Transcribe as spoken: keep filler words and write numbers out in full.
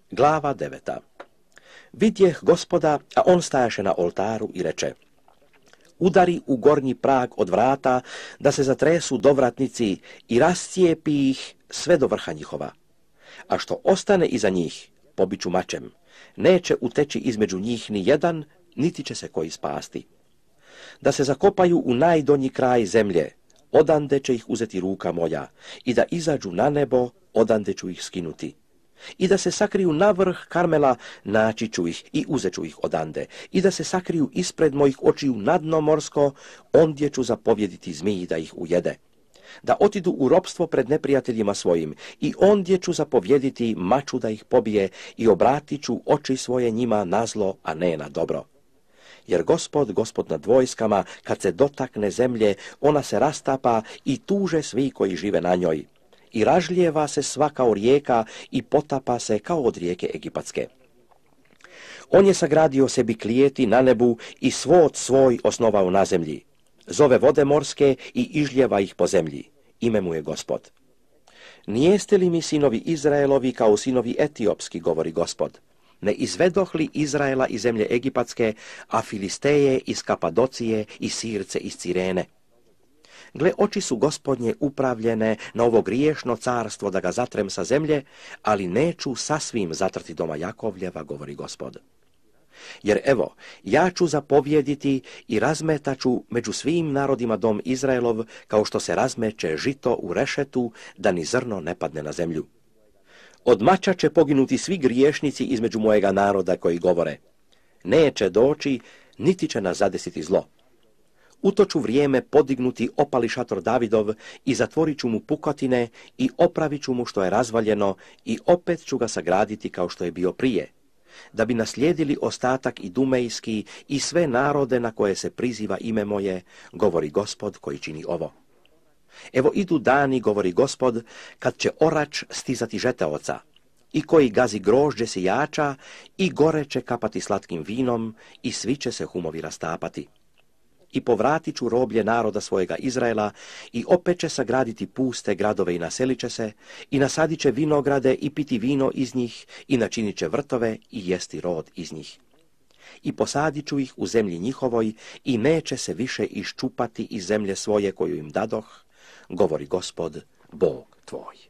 Glava deveta. Vidjeh Gospoda, a on stajaše na oltaru i reče: udari u gornji prag od vrata, da se zatresu dovratnici i rascijepi ih sve do vrha njihova. A što ostane iza njih, pobiću mačem. Neće uteći između njih ni jedan, niti će se koji spasti. Da se zakopaju u najdonji kraj zemlje, odande će ih uzeti ruka moja, i da izađu na nebo, odande ću ih skinuti. I da se sakriju na vrh Karmela, naći ću ih i uzet ću ih odande. I da se sakriju ispred mojih očiju na dno morsko, ondje ću zapovjediti zmiji da ih ujede. Da otidu u ropstvo pred neprijateljima svojim, i ondje ću zapovjediti maču da ih pobije, i obratit ću oči svoje njima na zlo, a ne na dobro. Jer Gospod, Gospod nad vojskama, kad se dotakne zemlje, ona se rastapa i tuže svi koji žive na njoj. I ražlijeva se svaka od rijeka i potapa se kao od rijeke Egipatske. On je sagradio sebi klijeti na nebu i svod svoj osnovao na zemlji. Zove vode morske i izljeva ih po zemlji. Ime mu je Gospod. Nijeste li mi sinovi Izraelovi kao sinovi etiopski, govori Gospod? Ne izvedoh li Izraela iz zemlje Egipatske, a Filisteje iz Kapadocije i Sirce iz Cirene? Gle, oči su Gospodnje upravljene na ovo griješno carstvo da ga zatrem sa zemlje, ali neću sasvim zatrti doma Jakovljeva, govori Gospod. Jer evo, ja ću zapovjediti i razmetaću među svim narodima dom Izraelov, kao što se razmeće žito u rešetu, da ni zrno ne padne na zemlju. Od mača će poginuti svi griješnici između mojega naroda koji govore: neće doći, niti će nas zadesiti zlo. U to ću vrijeme podignuti opali šator Davidov i zatvorit ću mu pukotine i opravit ću mu što je razvaljeno i opet ću ga sagraditi kao što je bio prije, da bi naslijedili ostatak i dumejski i sve narode na koje se priziva ime moje, govori Gospod koji čini ovo. Evo idu dani, govori Gospod, kad će orač stizati žeteoca, i koji gazi grožđe sijača, i gore će kapati slatkim vinom, i svi će se humovi rastapati. I povratit ću roblje naroda svojega Izraela, i opet će sagraditi puste gradove i naselit će se, i nasadit će vinograde i piti vino iz njih, i načinit će vrtove i jesti rod iz njih. I posadit ću ih u zemlji njihovoj, i neće se više iščupati iz zemlje svoje koju im dadoh, govori Gospod, Bog tvoj.